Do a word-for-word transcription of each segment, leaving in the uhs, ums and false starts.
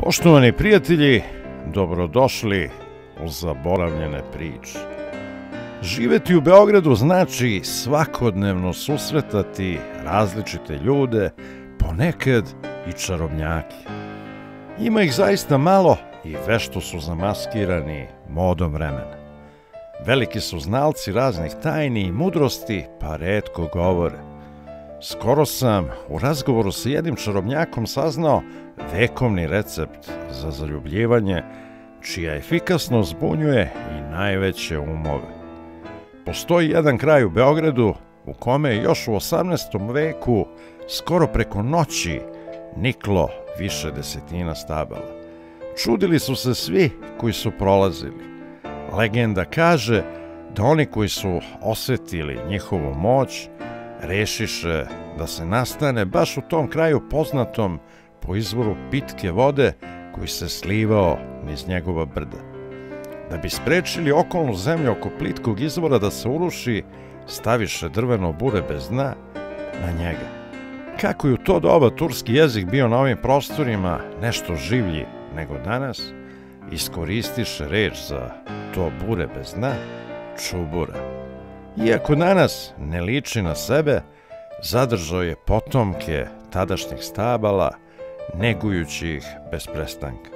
Poštovani prijatelji, dobrodošli u zaboravljene priče. Živeti u Beogradu znači svakodnevno susretati različite ljude, ponekad i čarobnjake. Ima ih zaista malo i vešto su zamaskirani modom vremena. Veliki su znalci raznih tajni i mudrosti, pa retko govore. Skoro sam u razgovoru sa jednim čarobnjakom saznao vekovni recept za zaljubljivanje, čija efikasnost zbunjuje i najveće umove. Postoji jedan kraj u Beogradu u kome je još u osamnaestom veku skoro preko noći niklo više desetina stabala. Čudili su se svi koji su prolazili. Legenda kaže da oni koji su osetili njihovu moć rešiše da se nastane baš u tom kraju poznatom po izvoru pitke vode koji se slivao niz njegova brda. Da bi sprečili okolnu zemlju oko plitkog izvora da se uruši, staviše drveno bure bez dna na njega. Kako je u to doba turski jezik bio na ovim prostorima nešto življi nego danas, iskoristiše reč za to bure bez dna čubura. Iako danas ne liči na sebe, zadržao je potomke tadašnjih stabala, negujući ih bez prestanka.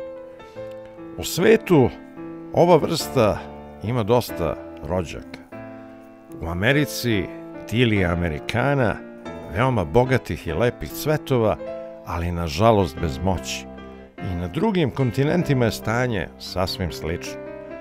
U svetu ova vrsta ima dosta rođaka. U Americi Tilia americana, veoma bogatih i lepih cvetova, ali nažalost bez moći. I na drugim kontinentima je stanje sasvim slično.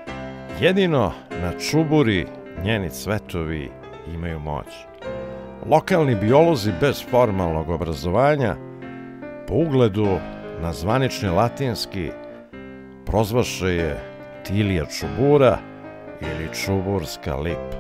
Jedino na čuburi njeni cvetovi imaju moć. Lokalni biolozi bez formalnog obrazovanja, po ugledu na zvanični latinski, prozvaše je Tilija čubura ili čuburska lipa.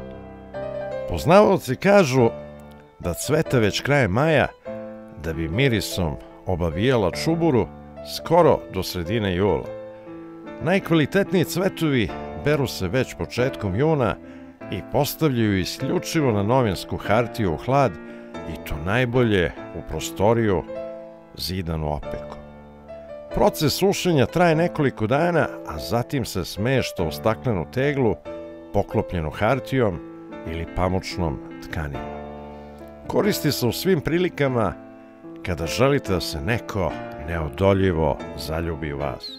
Poznavaoci kažu da cveta već krajem maja, da bi mirisom obavijala čuburu skoro do sredine jula. Najkvalitetniji cvetovi beru se već početkom juna i postavljaju isključivo na novinsku hartiju u hlad, i to najbolje u prostoriju zidanu opekom. Proces sušenja traje nekoliko dana, a zatim se smešta u staklenu teglu poklopljenu hartijom ili pamučnom tkaninom. Koristi se u svim prilikama kada želite da se neko neodoljivo zaljubi u vas.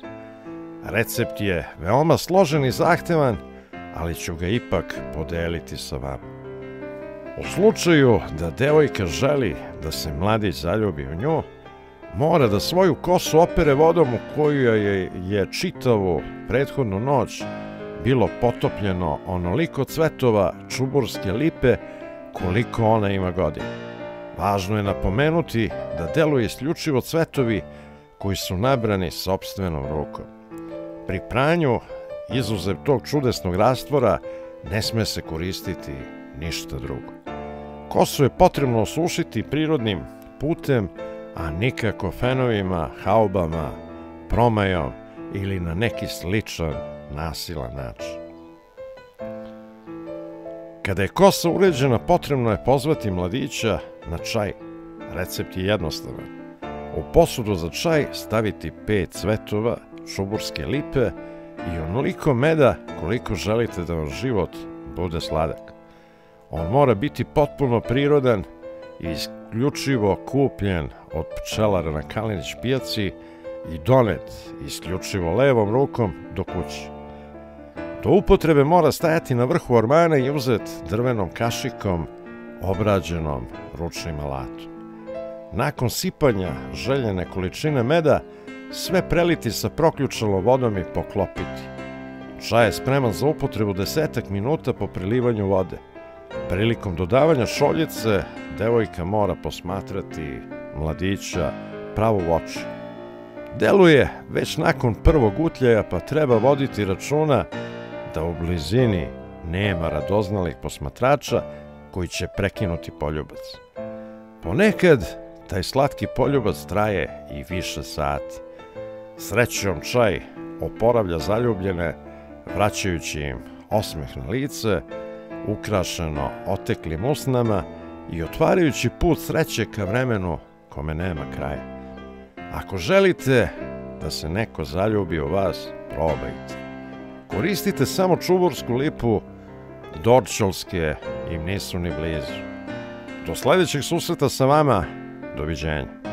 Recept je veoma složen i zahtevan, ali ću ga ipak podeliti sa vama. U slučaju da devojka želi da se mladić zaljubi u nju, mora da svoju kosu opere vodom u koju je, je čitavu prethodnu noć bilo potopljeno onoliko cvetova čuburske lipe koliko ona ima godina. Važno je napomenuti da deluje isključivo cvetovi koji su nabrani sopstvenom rukom. Pri pranju, izuzev tog čudesnog rastvora, ne sme se koristiti ništa drugo. Kosu je potrebno osušiti prirodnim putem, a nikako fenovima, haubama, promajom ili na neki sličan nasilan način. Kada je kosa uređena, potrebno je pozvati mladića na čaj. Recept je jednostavan. U posudu za čaj staviti pet cvetova čuburske lipe i onoliko meda koliko želite da vam život bude sladak. On mora biti potpuno prirodan i isključivo kupljen od pčelara na Kalenić pijaci i donet isključivo levom rukom do kuće. Do upotrebe mora stajati na vrhu ormana i uzet drvenom kašikom obrađenom ručnim alatom. Nakon sipanja željene količine meda, sve preliti sa proključalom vodom i poklopiti. Čaj je spreman za upotrebu desetak minuta po prilivanju vode. Prilikom dodavanja šoljice, devojka mora posmatrati mladića pravo u oči. Deluje već nakon prvog utljaja, pa treba voditi računa da u blizini nema radoznalih posmatrača koji će prekinuti poljubac. Ponekad taj slatki poljubac traje i više sati. Srećom čaj oporavlja zaljubljene, vraćajući im osmeh na lice, ukrašeno oteklim usnama i otvarajući put sreće ka vremenu kome nema kraja. Ako želite da se neko zaljubi u vas, probajte. Koristite samo čubursku lipu, dorčolske im nisu ni blizu. Do sledećeg susreta sa vama, doviđenja.